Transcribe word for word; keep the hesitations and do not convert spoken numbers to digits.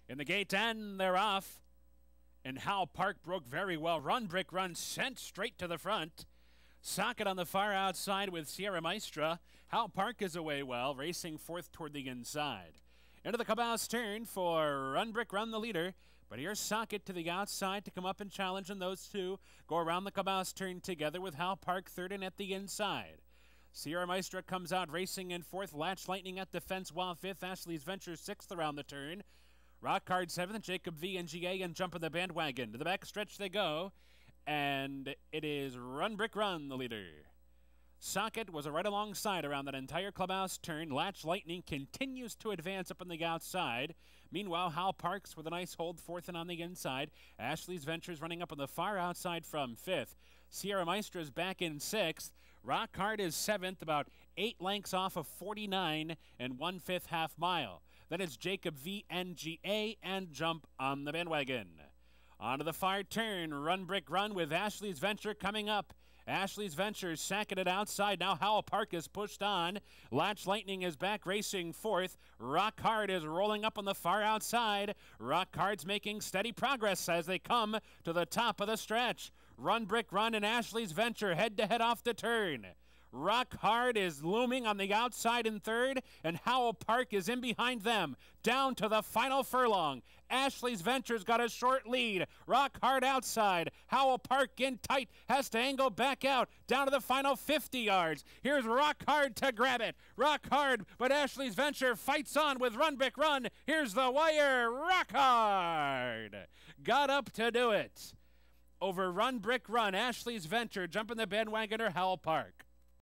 In the gate end, they're off. And Hal Park broke very well. Run Brick Run sent straight to the front. Socket on the far outside with Sierra Maestra. Hal Park is away well, racing fourth toward the inside. Into the Caboose turn for Run Brick Run, the leader. But here's Socket to the outside to come up and challenge, and those two go around the Caboose turn together with Hal Park third and at the inside. Sierra Maestra comes out racing in fourth. Latch Lightning at the fence while fifth. Ashley's Venture sixth around the turn. Rock Hard seventh. Jacob V and G A and Jump of the Bandwagon. To the back stretch they go. And it is Run Brick Run, the leader. Socket was right alongside around that entire clubhouse turn. Latch Lightning continues to advance up on the outside. Meanwhile, Hal Parks with a nice hold fourth and on the inside. Ashley's Ventures running up on the far outside from fifth. Sierra Maestra's back in sixth. Rock Hard is seventh, about eight lengths off of forty-nine and one-fifth half mile. Then it's Jacob V, N G A, and Jump on the Bandwagon. Onto the far turn, Run Brick Run with Ashley's Venture coming up. Ashley's Venture seconded outside. Now Hal Park is pushed on. Latch Lightning is back racing fourth. Rock Hard is rolling up on the far outside. Rock Hard's making steady progress as they come to the top of the stretch. Run Brick Run and Ashley's Venture head-to-head off the turn. Rock Hard is looming on the outside in third, and Howell Park is in behind them. Down to the final furlong. Ashley's Venture's got a short lead. Rock Hard outside. Howell Park in tight. Has to angle back out. Down to the final fifty yards. Here's Rock Hard to grab it. Rock Hard, but Ashley's Venture fights on with Run Brick Run. Here's the wire. Rock Hard got up to do it. Over Run Brick Run, Ashley's Venture, Jump in the Bandwagon or Howell Park.